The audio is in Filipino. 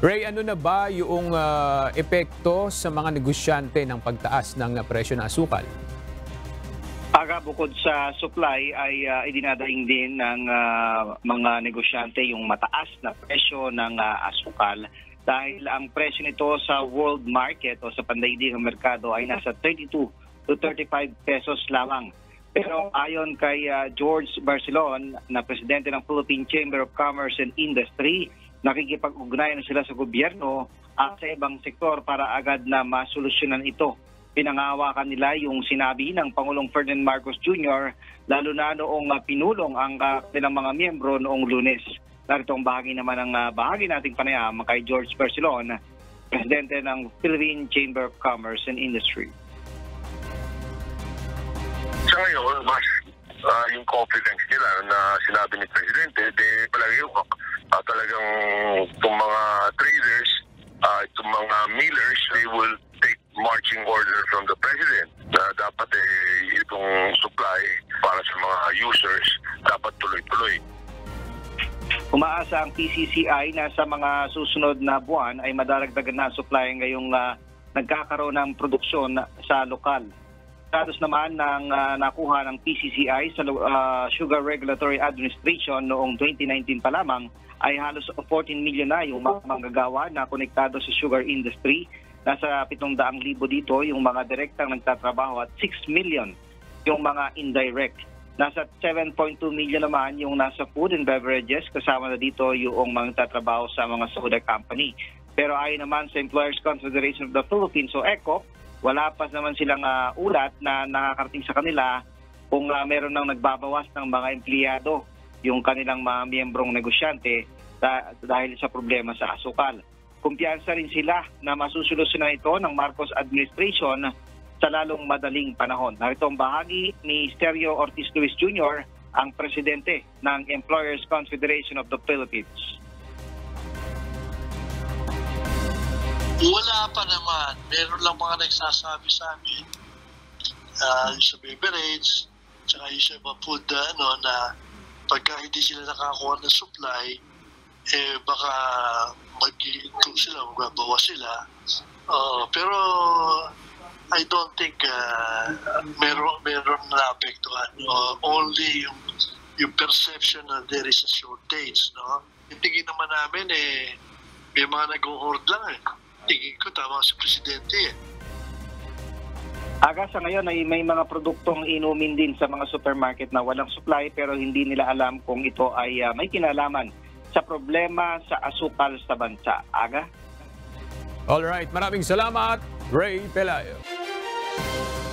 Ray, ano na ba yung epekto sa mga negosyante ng pagtaas ng presyo ng asukal? Bukod sa supply ay idinadaing din ng mga negosyante yung mataas na presyo ng asukal dahil ang presyo nito sa world market o sa pandaigdigang merkado ay nasa 32 to 35 pesos lamang. Pero ayon kay George Barcelon, na presidente ng Philippine Chamber of Commerce and Industry, nakikipag-ugnayan sila sa gobyerno at sa ibang sektor para agad na masolusyonan ito. Pinangahawakan nila yung sinabi ng Pangulong Ferdinand Marcos Jr. lalo na noong pinulong ang kanilang mga miyembro noong Lunes. Narito ang bahagi naman ng bahagi nating panayam kay George Barcelon, presidente ng Philippine Chamber of Commerce and Industry. Sa ngayon, mas yung confidence nila na sinabi ni Presidente, palagi yung talagang itong mga traders, itong mga millers, they will take marching order from the President na dapat itong supply para sa mga users dapat tuloy-tuloy. Umaasa ang PCCI na sa mga susunod na buwan ay madaragdagan na supply ngayong nagkakaroon ng produksyon sa lokal. Datos naman ng nakuha ng PCCI sa Sugar Regulatory Administration noong 2019 pa lamang ay halos 14 million na yung mga manggagawa na konektado sa sugar industry. Nasa 700,000 dito yung mga direktang nagtatrabaho at 6 million yung mga indirect. Nasa 7.2 million naman yung nasa food and beverages, kasama na dito yung mga nagtatrabaho sa mga soda company. Pero ayon naman sa Employers Confederation of the Philippines o ECOP, wala pa naman silang ulat na nakakarating sa kanila kung meron nang nagbabawas ng mga empleyado yung kanilang mga miyembrong negosyante dahil sa problema sa asukal. Kumpiyansa rin sila na masusolusyonan ito ng Marcos administration sa lalong madaling panahon. Narito ang bahagi ni Sergio Ortiz Luis Jr., ang presidente ng Employers Confederation of the Philippines. Wala pa naman. Meron lang mga nagsasabi sa amin yung sa beverage, tsaka yung sa mga food na pagka hindi sila nakakuha ng supply, baka mag-improve sila, magbabawa sila. Pero I don't think meron na apektuhan. Only yung perception na there is a shortage. No? Yung tingin naman namin, may mga nag-hoard lang. Tingin ko tama si Presidente. Sa ngayon ay may mga produktong inumin din sa mga supermarket na walang supply pero hindi nila alam kung ito ay may kinalaman sa problema sa asukal sa bansa. Alright, maraming salamat, Ray Pelayo.